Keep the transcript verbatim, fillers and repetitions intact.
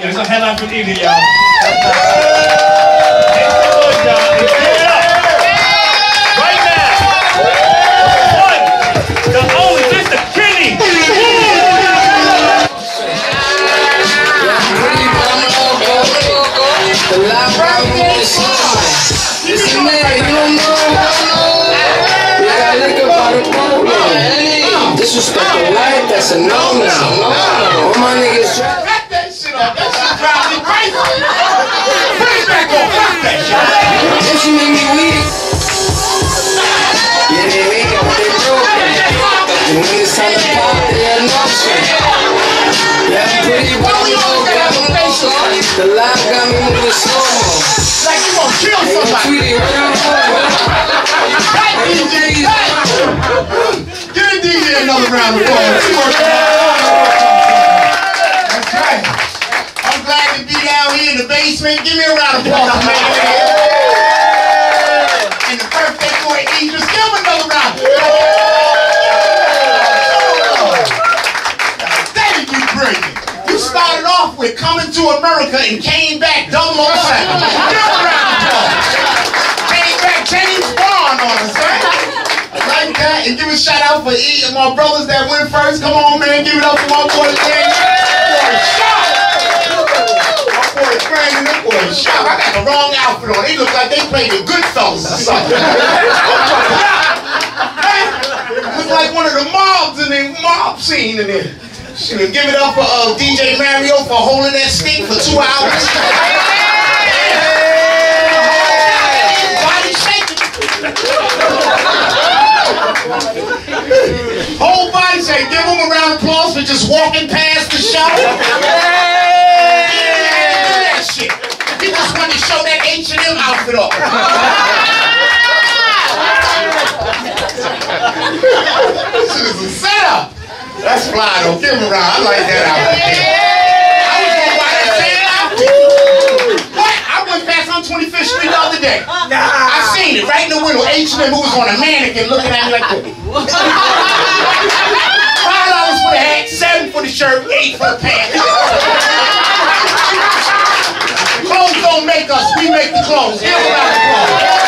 Yeah, it's a headline from Easy, y'all. Make some noise, y'all. Give it up. Right now. One, the only, Mister Kenny. The live round is listen, man, you don't know. You gotta look about the polo. Disrespectful life, that's a no-no. All my niggas try. Back that shit up. That shit drives me crazy. Put it back on. Fuck that shit. If you make me weak, yeah, they weak, but they broken. And when it's time to pop, they have no shit. Yeah, I'm pretty well, the live got me moving slow-mo. Like you gonna kill somebody. Right, D J. Give D J another round of applause. That's right. I'm glad to be down here in the basement. Give me a round of applause, man. And the birthday boy Idris, give him another round. Damn, you brilliant. You started off with Coming to America and came back double oh seven. Give him a round of applause. Came back James Bond on us, right? Like that, and give a shout out for E and my brothers that went first. Come on, man, give it up for my boy James. Boy, shot. My boy Brandon, that boy shot. I got the wrong outfit on. They look like they played the Goodfellas or something. Look like one of the mobs in the mob scene in there. Should give it up for uh, D J Mario for holding that stick for two hours. Body shaking. Whole body shake. Give him a round of applause for just walking past the show. Yeah, that shit. He just wanted to show that H and M outfit off. This is a setup. That's fly though. Give him a round. I like that outfit. I was gonna buy that same outfit. What? I went past on twenty-fifth Street the other day. I seen it right in the window. H and M who was on a mannequin looking at me like this. Five dollars for the hat, seven for the shirt, eight for the pants. Clothes don't make us. We make the clothes. Give him a round of applause.